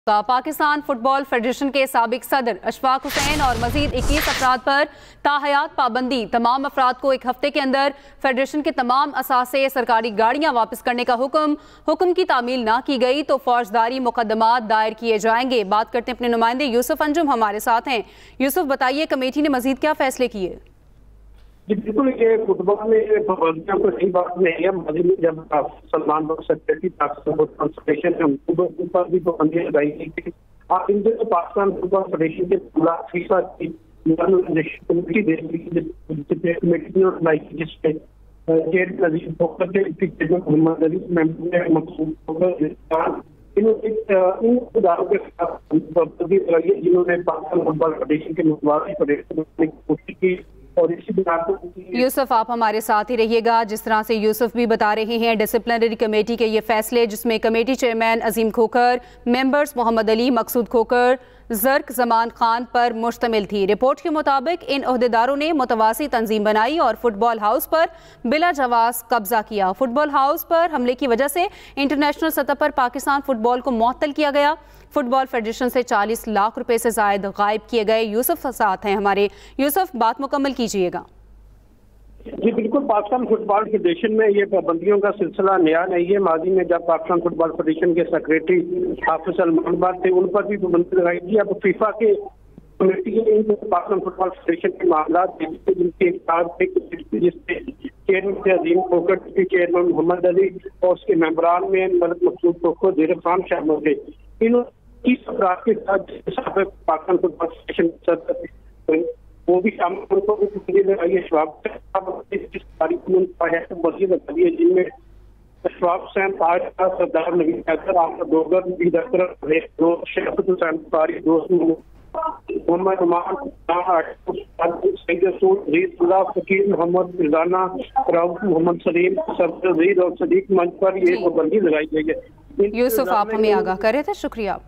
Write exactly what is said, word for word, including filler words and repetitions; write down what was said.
का Pakistan football federation के साबिक सदर अशफाक हुसैन और मजीद इक्कीस अफराद पर ताहयात पाबंदी। तमाम अफराद को एक हफ्ते के अंदर फेडरेशन के तमाम असासे सरकारी गाड़ियां वापस करने का हुक्म हुक्म की तामील ना की गई तो फौजदारी मुकदमात दायर किए जाएंगे। बात करते हैं अपने नुमाइंदे यूसुफ अंजुम हमारे साथ हैं। यूसुफ बताइए, कमेटी ने मजीद क्या फैसले किए? जी बिल्कुल, ये फुटबॉल में पाबंदियों को सही बात नहीं है। माजी में जब Salman secretary Pakistan football federation है उन पर भी पाबंदियां लगाई गई थी। आप इन दिनों पाकिस्तान फुटबॉल फेडरेशन के खिलाफ फीफा की कमेटी दे कमेटी ने बनाई थी, जिसमें चेयरमैन अजीम खोखर के चेयरमैन मोहम्मद अली मेंबर मकसूद खोखर इन इदारों के खिलाफ पाबंदी लगाई है जिन्होंने पाकिस्तान फुटबॉल फेडरेशन के मुतवाज़ी फेडरेशन बनाने की कोशिश की। और इसी यूसुफ, आप हमारे साथ ही रहिएगा। जिस तरह से यूसुफ भी बता रहे हैं, डिसिप्लिनरी कमेटी के ये फैसले जिसमें committee chairman Azeem Khokhar, members Mohammad Ali, Maqsood Khokhar, जर्क जमान खान पर मुश्तमिल थी। रिपोर्ट के मुताबिक इन ओहदेदारों ने मुतवासी तंजीम बनाई और फुटबॉल हाउस पर बिला जवाज कब्जा किया। फुटबॉल हाउस पर हमले की वजह से इंटरनेशनल सतह पर पाकिस्तान फुटबॉल को मुअत्तल किया गया। फुटबॉल फेडरेशन से चालीस लाख रुपए से जायद गायब किए गए। यूसुफ साथ हैं हमारे। यूसुफ, बात मुकम्मल कीजिएगा। जी बिल्कुल, पाकिस्तान फुटबॉल फेडरेशन में ये पाबंदियों का सिलसिला नया नहीं है। माजी में जब पाकिस्तान फुटबॉल फेडरेशन के सेक्रेटरी हाफिज सलमान थे उन पर भी पाबंदी लगाई थी। अब फीफा के कमेटी ने पाकिस्तान फुटबॉल फेडरेशन के मामला जिनके जिससे चेयरमैन अजीम खोखर, चेयरमैन मोहम्मद अली और उसके मेंबरान में मलक मकसूद खोखर, ज़ीर खान शामिल थे। इन तीस अफराद के साथ पाकिस्तान फुटबॉल फेडरेशन वो भी शामिल उनको भी लगाई है। जिनमें अशफाक हुसैन, सरदार नवीन हैदर, आफर डोगर, ईद अकरम, शरफत हुसैन कारी, दोस्त मोहम्मद उमान, सईद रसूल, रीजुल्लाह, फकीर मोहम्मद फिजाना, राउफ मोहम्मद सलीम, सरफराज और सदीक मंच पर ये पाबंदी लगाई गई है। यूसुफ, आप हमें आगाह कर रहे थे, शुक्रिया।